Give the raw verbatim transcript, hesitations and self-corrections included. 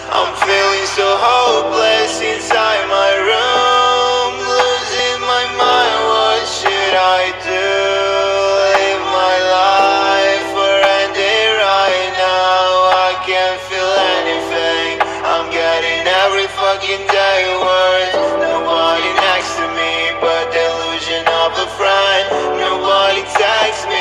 I'm feeling so hopeless inside my room, losing my mind, what should I do? Live my life or end it right now? I can't feel anything, I'm getting every fucking day worse. Nobody next to me but the illusion of a friend. Nobody texts me